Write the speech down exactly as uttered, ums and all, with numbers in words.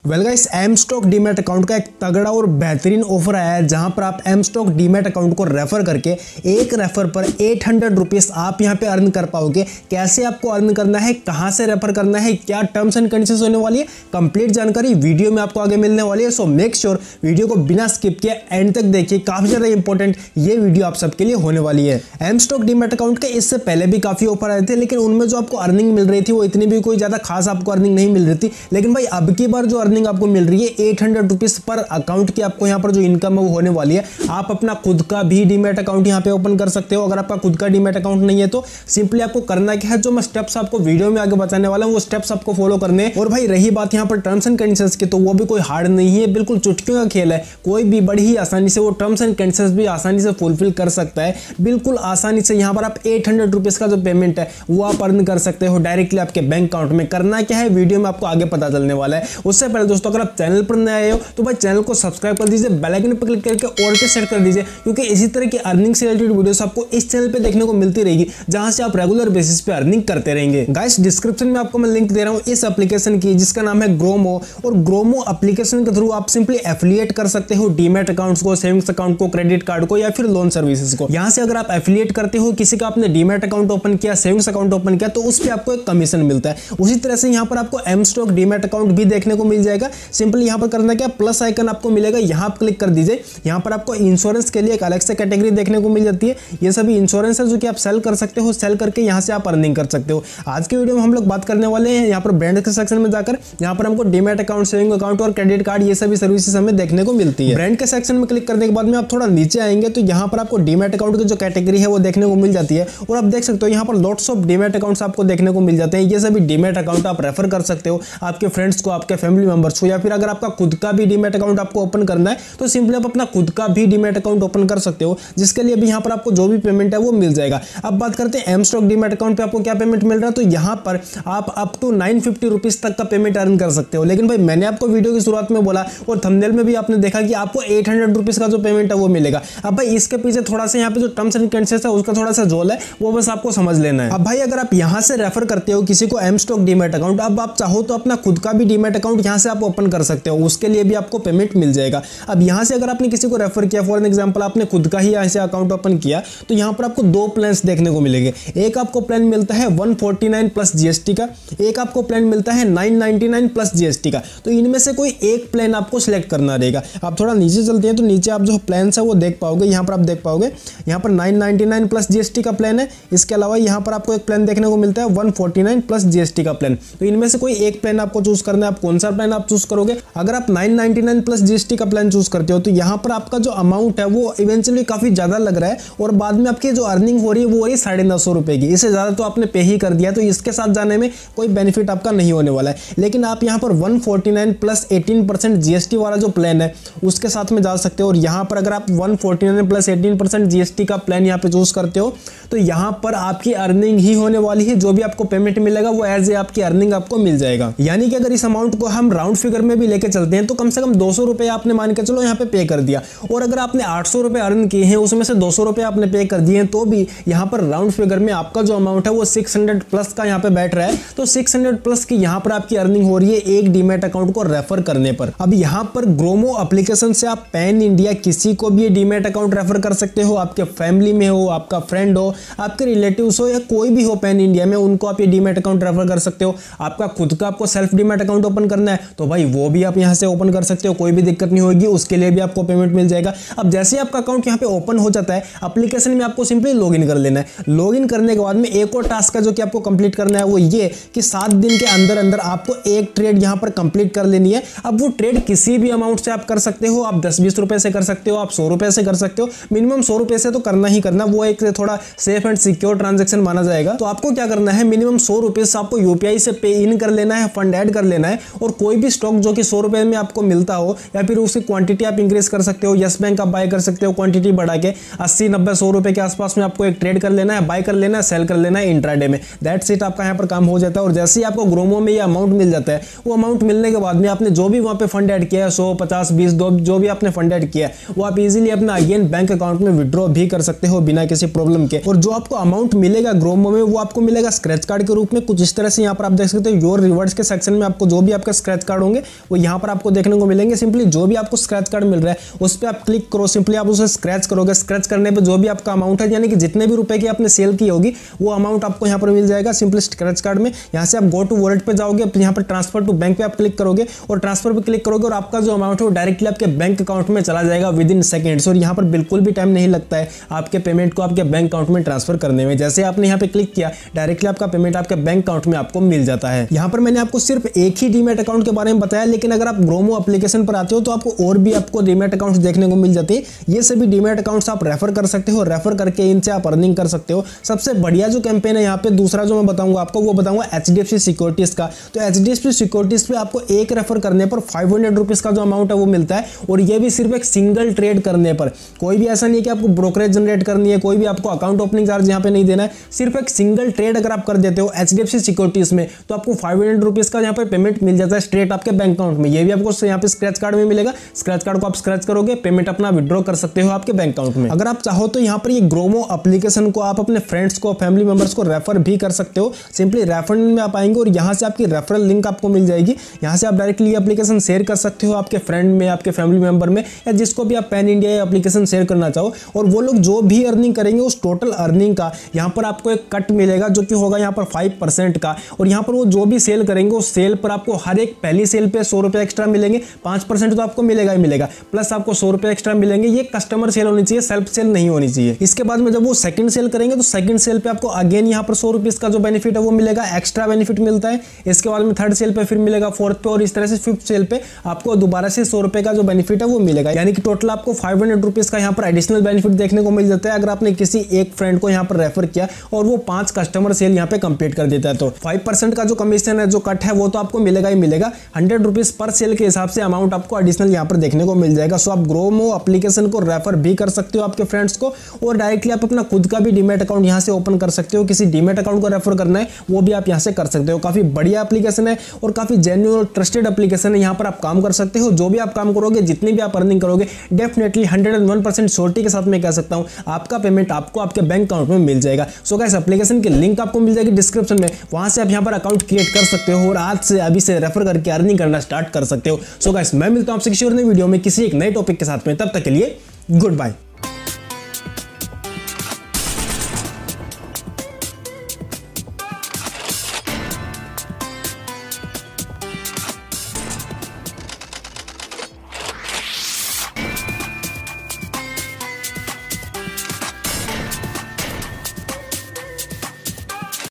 Well guys, M stock demat account का एक तगड़ा और बेहतरीन ऑफर आया है जहां पर आप एम स्टॉक डीमैट अकाउंट को रेफर करके एक रेफर पर एट हंड्रेड रुपीस आप यहां पे अर्न कर पाओगे। कैसे आपको अर्न करना है, कहां से रेफर करना है, क्या टर्म्स एंड कंडीशंस होने वाली है, कंप्लीट जानकारी वीडियो में आपको आगे मिलने वाली है। सो मेक श्योर वीडियो को बिना स्किप किए एंड तक देखिए, काफी ज्यादा इंपॉर्टेंट ये वीडियो आप सबके लिए होने वाली है। एम स्टॉक डीमैट अकाउंट के इससे पहले भी काफी ऑफर आए थे, लेकिन उनमें जो आपको अर्निंग मिल रही थी वो इतनी भी कोई ज्यादा खास आपको अर्निंग नहीं मिल रही थी। लेकिन भाई अब की बार जो अर्निंग आपको मिल रही है एट हंड्रेड रुपीस पर अकाउंट की आपको यहां पर जो इनकम है वो होने वाली है। आप अपना खुद का भी डीमैट अकाउंट यहां पे ओपन कर सकते हो। अगर आपका खुद का डीमैट अकाउंट नहीं है तो सिंपली आपको करना क्या है, जो मैं स्टेप्स आपको वीडियो में आगे बताने वाला हूं वो स्टेप्स आपको फॉलो करने हैं। और भाई रही बात यहां पर टर्म्स एंड कंडीशंस की, तो वो भी कोई हार्ड नहीं है, बिल्कुल चुटकियों का खेल है। कोई भी बड़ी ही आसानी से वो टर्म्स एंड कंडीशंस भी आसानी से फुलफिल कर सकता है। बिल्कुल आसानी से यहां पर आप एट हंड्रेड रुपीस का जो पेमेंट है वो आप अर्न कर सकते हो डायरेक्टली आपके बैंक अकाउंट में। करना क्या है वीडियो में आपको आगे पता चलने वाला है। उससे पहले दोस्तों, अगर आप चैनल पर नए आए हो तो भाई चैनल को सब्सक्राइब कर दीजिए, बेल आइकन पर क्लिक करके ऑल पे सेट कर दीजिए, क्योंकि इसी तरह की अर्निंग से रिलेटेड वीडियोस आपको इस चैनल पे देखने को मिलती रहेगी, जहां से आप रेगुलर बेसिस पे अर्निंग करते रहेंगे। गाइस, डिस्क्रिप्शन में आपको मैं लिंक दे रहा हूं इस एप्लीकेशन की, जिसका नाम है ग्रोमो। और ग्रोमो एप्लीकेशन के थ्रू आप सिंपली एफिलिएट कर सकते हो डीमैट अकाउंट्स को, सेविंग्स अकाउंट को, क्रेडिट कार्ड को या फिर लोन सर्विसेज को। यहां से अगर आप एफिलिएट करते हो, किसी का आपने डीमैट अकाउंट ओपन किया, सेविंग्स अकाउंट ओपन किया, तो उस पर आपको एक कमीशन मिलता है। उसी तरह से यहां पर आपको एम स्टॉक डीमैट अकाउंट भी देखने को मिल जाएगा। सिंपली यहां पर करना क्या, प्लस आइकन आपको मिलेगा, यहां पर क्लिक कर दीजिए। यहां पर आपको इंश्योरेंस के लिए एक अलग से कैटेगरी देखने को मिल जाती है। ये सभी इंश्योरेंस है जो कि आप सेल कर सकते हो, सेल करके यहां से आप अर्निंग कर सकते हो। आज के वीडियो में हम लोग बात करने वाले हैं यहां पर ब्रांड के सेक्शन में जाकर, यहां पर हमको डीमैट अकाउंट, सेविंग अकाउंट और क्रेडिट कार्ड ये सभी सर्विसेज हमें देखने को मिलती है। ब्रांड के सेक्शन में क्लिक करने के बाद में आप थोड़ा नीचे आएंगे तो यहां पर आपको डीमैट अकाउंट की जो कैटेगरी है वो देखने को मिल जाती है। और आप देख सकते हो यहां पर लॉट्स ऑफ डीमैट अकाउंट्स आपको देखने को मिल जाते हैं। ये सभी डीमैट अकाउंट आप रेफर कर सकते हो आपके फ्रेंड्स को, आपके फैमिली मेंबर्स को, या फिर अगर आपका खुद का भी डीमैट अकाउंट आपको ओपन करना है तो सिंपली आप अपना खुद का भी डीमैट अकाउंट ओपन कर सकते हो, जिसके लिए भी यहां पर आपको जो भी पेमेंट है वो मिल जाएगा। अब बात करते हैं एम स्टॉक डीमैट अकाउंट पे आपको क्या पेमेंट मिल रहा है। तो यहां पर आप up to nine fifty rupees तक का पेमेंट अर्न कर सकते हो। लेकिन भाई मैंने आपको वीडियो की शुरुआत में बोला और थंबनेल में भी आपने देखा कि आपको एट हंड्रेड रुपीस का जो पेमेंट है वो मिलेगा। अब भाई इसके पीछे थोड़ा सा यहाँ पे जो टर्म्स एंड कंडीशंस है उसका थोड़ा सा जोल है, वो बस आपको समझ लेना है। अब भाई अगर आप यहां से रेफर करते हो किसी को एम स्टॉक डीमैट अकाउंट, अब आप चाहो तो अपना खुद का भी डीमैट अकाउंट यहां से आप ओपन कर सकते हो, उसके लिए भी आपको पेमेंट मिल जाएगा। अब यहां से अगर आपने किसी को रेफर किया, फॉर एग्जांपल आपने खुद का ही यहां से अकाउंट ओपन किया, तो यहां पर आपको दो प्लान्स देखने को मिलेंगे। एक आपको प्लान मिलता है one forty nine plus GST का, एक आपको प्लान मिलता है nine ninety nine plus GST का। तो इनमें से कोई एक प्लान आपको सिलेक्ट करना रहेगा। आप थोड़ा नीचे चलते हैं तो नीचे आप जो प्लान है वो देख पाओगे। यहां पर आप देख पाओगे यहां पर nine ninety nine plus GST का प्लान है। इसके अलावा यहां पर आपको एक प्लान देखने को मिलता है one forty nine plus GST का प्लान। तो इनमें से कोई एक प्लान आपको चूज करना है। आप कौन सा प्लान आप चूज करोगे? अगर आप nine ninety nine plus GST का प्लान चूज करते हो तो यहां पर आपका जो अमाउंट है वो इवेंचुअली काफी ज्यादा लग रहा है, और बाद में आपकी जो अर्निंग हो रही है वो हो रही है साढ़े नौ सौ रुपए की। इससे ज्यादा तो आपने पे ही कर दिया, तो इसके साथ जाने में कोई बेनिफिट आपका नहीं होने वाला है। लेकिन आप यहां पर one forty nine plus eighteen percent GST वाला जो प्लान है उसके साथ में जा सकते हो। और यहां पर अगर आप one forty nine plus eighteen percent GST का प्लान यहां पे चूज करते हो तो यहां पर आपकी अर्निंग ही होने वाली है। जो भी आपको पेमेंट मिलेगा वो एज ए आपकी अर्निंग आपको मिल जाएगा। यानी कि अगर इस अमाउंट को हम राउंड फिगर में भी लेके चलते हैं तो कम से कम दो सौ रुपए आपने मान के चलो यहाँ पे पे कर दिया। और अगर आपने आठ सौ रुपए अर्न किए हैं उसमें से दो सौ रुपए आपने पे कर दिए हैं, तो भी यहाँ पर राउंड फिगर में आपका जो अमाउंट है वो सिक्स हंड्रेड प्लस का यहाँ पे बैठ रहा है। तो सिक्स हंड्रेड प्लस की यहाँ पर आपकी अर्निंग हो रही है एक डीमैट अकाउंट को रेफर करने पर। अब यहाँ पर ग्रोमो एप्लीकेशन से आप पैन इंडिया किसी को भी डीमैट अकाउंट रेफर कर सकते हो। आपके फैमिली में हो, आपका फ्रेंड हो, आपके रिलेटिव्स हो, या कोई भी हो पैन इंडिया में, उनको आप ये डीमैट अकाउंट रेफर कर सकते हो। आपका खुद का आपको सेल्फ डीमैट अकाउंट ओपन करना है तो भाई वो भी आप यहाँ से ओपन कर सकते हो, कोई भी दिक्कत नहीं होगी, उसके लिए भी आपको पेमेंट मिल जाएगा। अब जैसे आपका अकाउंट यहाँ पे ओपन हो जाता है एप्लीकेशन में, आपको सिंपली लॉगिन कर लेना है। लॉगिन करने के बाद में एक और टास्क है जो कि आपको कंप्लीट करना है, वो ये कि सात दिन के अंदर अंदर आपको एक ट्रेड यहाँ पर कंप्लीट कर लेनी है। अब वो ट्रेड किसी भी अमाउंट से आप कर सकते हो, आप दस बीस रुपए से कर सकते हो, आप सौ रुपए से कर सकते हो। मिनिमम सौ रुपए से तो करना ही करना, वो एक थोड़ा सेफ एंड सिक्योर ट्रांजेक्शन माना जाएगा। तो आपको क्या करना है, मिनिमम सौ रुपए से आपको यूपीआई से पे इन कर लेना है, फंड ऐड कर लेना है। और कोई भी स्टॉक जो कि सौ रुपए में आपको मिलता हो या फिर उसकी क्वांटिटी आप इंक्रीज कर सकते हो, यस बैंक आप बाय कर सकते हो, क्वांटिटी बढ़ा के अस्सी नब्बे सौ रुपए के आसपास में आपको एक ट्रेड कर लेना है, बाय कर लेना है, सेल कर लेना है इंट्राडे में। दैट्स इट, आपका यहाँ पर काम हो जाता है। और जैसे ही आपको ग्रोमो में ये अमाउंट मिल जाता है, वो अमाउंट मिलने के बाद में आपने जो भी वहां पे फंड ऐड किया है, सौ पचास बीस जो भी आपने फंड ऐड किया है, वो आप इजीली अपना अगेन बैंक अकाउंट में विड्रॉ भी कर सकते हो बिना किसी प्रॉब्लम के। और जो आपको अमाउंट मिलेगा ग्रोमो में वो आपको मिलेगा स्क्रैच कार्ड के रूप में। कुछ इस तरह से यहाँ पर आप देख सकते हो योर रिवॉर्ड्स के सेक्शन में आपको जो भी आपका स्क्रैच कार्ड कार्ड होंगे वो यहाँ पर आपको देखने को मिलेंगे। सिंपली जो भी आपको स्क्रैच कार्ड मिल रहा है उस पर आप क्लिक करो, सिंपली आप उसे स्क्रैच करोगे। स्क्रैच करने पर जो भी आपका अमाउंट है, यानी कि जितने भी रुपए की आपने सेल की होगी वो अमाउंट आपको यहाँ पर मिल जाएगा सिंपली स्क्रैच कार्ड में। यहाँ से आप गो टू वॉलेट पे जाओगे, यहाँ पर ट्रांसफर टू बैंक पे आप क्लिक करोगे और ट्रांसफर पे क्लिक करोगे और आपका जो अमाउंट है वो डायरेक्टली आपके बैंक अकाउंट में चला जाएगा विद इन सेकंड्स। और यहाँ पर बिल्कुल भी टाइम नहीं लगता है आपके पेमेंट को आपके बैंक अकाउंट में ट्रांसफर करने में। जैसे आपने यहाँ पे क्लिक किया डायरेक्टली आपका पेमेंट आपके बैंक अकाउंट में आपको मिल जाता है। यहाँ पर मैंने आपको सिर्फ एक ही डीमैट अकाउंट के बारे में बताया, लेकिन अगर आप ग्रोमो एप्लीकेशन पर आते हो तो आपको और भी आपको डीमैट अकाउंट्स देखने को मिल जाते हैं। ये सभी डीमैट अकाउंट्स आप रेफर कर सकते हो, रेफर करके इनसे आप अर्निंग कर सकते हो। सबसे बढ़िया जो कैंपेन है यहाँ पे दूसरा जो मैं बताऊंगा आपको वो बताऊंगा एचडीएफसी सिक्योरिटीज का। तो एचडीएफसी सिक्योरिटीज पे आपको एक रेफर करने पर फाइव हंड्रेड रुपीज का जो अमाउंट है वो मिलता है, और ये भी सिर्फ एक सिंगल ट्रेड करने पर। कोई भी ऐसा नहीं है कि आपको ब्रोकरेज जनरेट करनी है, कोई भी आपको अकाउंट ओपनिंग चार्ज यहाँ पे नहीं देना है। सिर्फ एक सिंगल ट्रेड अगर आप कर देते हो एचडीएफसी सिक्योरिटीज में तो आपको फाइव हंड्रेड रुपीज का यहाँ पे पेमेंट मिल जाता है स्ट्रेट आपके बैंक अकाउंट में। ये भी आपको यहाँ पे स्क्रैच कार्ड में मिलेगा। स्क्रैच कार्ड को आप स्क्रैच करोगे, पेमेंट अपना विड्रॉ कर सकते हो आपके बैंक अकाउंट में। अगर आप चाहो तो यहाँ पर ये ग्रोमो एप्लीकेशन को आप अपने फ्रेंड्स को, फैमिली मेंबर्स को रेफर भी कर सकते हो। सिंपली रेफर में आप आएंगे और यहाँ से आपकी रेफरल लिंक आपको मिल जाएगी। यहाँ से आप डायरेक्टली ये एप्लीकेशन शेयर कर सकते हो आपके फ्रेंड में, आपके फैमिली मेंबर में, या जिसको भी आप पैन इंडिया एप्लीकेशन शेयर करना चाहो। और वो लोग जो भी अर्निंग करेंगे उस टोटल अर्निंग का यहाँ पर आपको एक कट मिलेगा जो कि होगा यहाँ पर फाइव परसेंट का। और यहाँ पर वो जो भी सेल करेंगे उस सेल पर आपको हर एक पहली सेल पे सौ रुपए एक्स्ट्रा मिलेंगे। पांच परसेंट तो आपको मिलेगा ही मिलेगा, प्लस आपको सौ रुपए एक्स्ट्रा मिलेंगे। ये कस्टमर सेल होनी चाहिए, सेल्फ सेल नहीं होनी चाहिए। इसके बाद में जब वो सेकंड सेल करेंगे तो सेकंड सेल पे आपको अगेन यहाँ पर सौ रुपीस का जो बेनिफिट है वो मिलेगा, एक्स्ट्रा बेनिफिट मिलता है। इसके बाद में थर्ड सेल पे फिर मिलेगा, फोर्थ पे, और इस तरह से फिफ्थ सेल पे आपको दोबारा से सौ रुपए का जो बेनिफिट है वो मिलेगा। यानी कि टोटल आपको फाइव हंड्रेड रुपीज का यहाँ पर एडिशनल बेनिफिट देखने को मिल जाता है अगर आपने किसी एक फ्रेंड को यहाँ पर रेफर किया और वो पांच कस्टमर सेल यहाँ पे कंप्लीट कर देता है। तो फाइव परसेंट का जो कमीशन है, जो कट है, वो तो आपको मिलेगा ही मिलेगा। हंड्रेड रुपीज पर सेल के हिसाब से अमाउंट आपको एडिशनल यहाँ पर देखने को मिल जाएगा। सो आप ग्रोमो एप्लीकेशन को रेफर भी कर सकते हो आपके फ्रेंड्स को, और डायरेक्टली आप अपना खुद का भी डीमैट अकाउंट यहाँ से ओपन कर सकते हो। किसी डीमैट अकाउंट को रेफर करना है वो भी आप यहाँ से कर सकते हो। काफी बढ़िया एप्लीकेशन है और काफी जेन्युइन और ट्रस्टेड एप्लीकेशन है। यहाँ पर आप काम कर सकते हो, जो भी आप काम करोगे, जितनी भी आप अर्निंग करोगे, definitely hundred and one percent surety के साथ मैं कह सकता हूँ आपका पेमेंट आपको आपके बैंक अकाउंट में मिल जाएगा। सो गाइस, एप्लीकेशन की लिंक आपको मिल जाएगी डिस्क्रिप्शन में, वहां से आप यहाँ पर अकाउंट क्रिएट कर सकते हो और आज से अभी से रेफर करके अर्निंग करना स्टार्ट कर सकते हो। सो गाइस, मैं मिलता हूं आपसे किसी और नई वीडियो में किसी एक नए टॉपिक के साथ में। तब तक के लिए गुड बाय।